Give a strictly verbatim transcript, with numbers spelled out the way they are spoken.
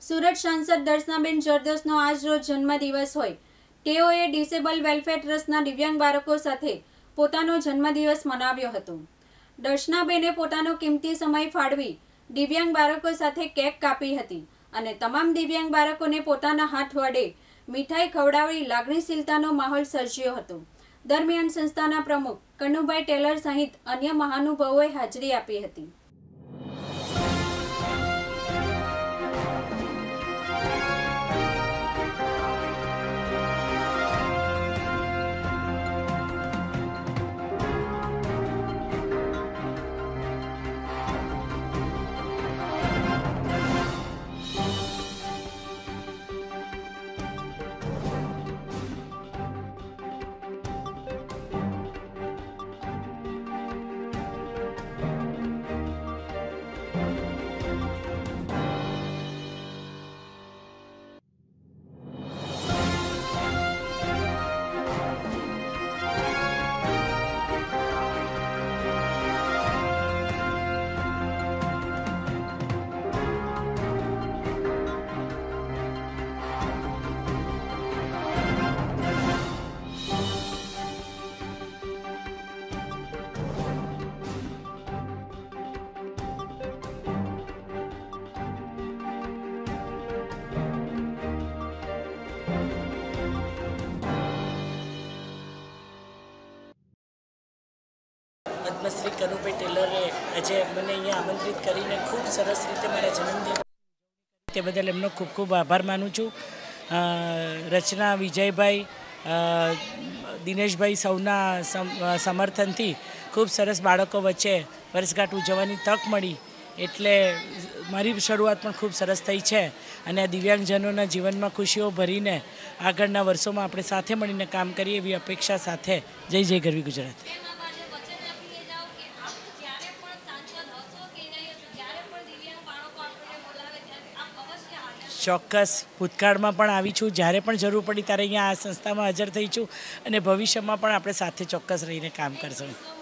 સુરત સાંસદ દર્શનાબેન જરદોશનો આજ રોજ જન્મદિવસ હોય તેઓએ ડિસેબલ વેલફેર ટ્રસ્ટના દિવ્યાંગ બાળકો સાથે પોતાનો જન્મદિવસ મનાવ્યો હતો। દર્શનાબેને પોતાનો કિંમતી સમય ફાળવી દિવ્યાંગ બાળકો સાથે કેક કાપી હતી અને તમામ દિવ્યાંગ બાળકોને પોતાના હાથ વડે મીઠાઈ ખવડાવી લાગણીશીલતાનો માહોલ સર્જ્યો હતો। દરમિયાન સંસ્થાના પ્રમુખ કનુભાઈ ટેલર સહિત અન્ય મહાનુભાવોએ હાજરી આપી હતી। પદ્મશ્રી કનુભાઈ ટેલરે આજે મને અહીંયા આમંત્રિત કરીને ખૂબ સરસ રીતે મારા જન્મદિન તે બદલ એમનો ખૂબ ખૂબ આભાર માનું છું। રચના, વિજયભાઈ, દિનેશભાઈ સૌના સમર્થનથી ખૂબ સરસ બાળકો વચ્ચે વર્ષગાંઠ ઉજવવાની તક મળી એટલે મારી શરૂઆત પણ ખૂબ સરસ થઈ છે અને આ દિવ્યાંગજનોના જીવનમાં ખુશીઓ ભરીને આગળના વર્ષોમાં આપણે સાથે મળીને કામ કરીએ એવી અપેક્ષા સાથે જય જય ગરવી ગુજરાત। ચોક્કસ ભૂતકાળમાં પણ આવી છું, જ્યારે પણ જરૂર પડી ત્યારે અહીંયા આ સંસ્થામાં હાજર થઈ છું અને ભવિષ્યમાં પણ આપણે સાથે ચોક્કસ રહીને કામ કરશું।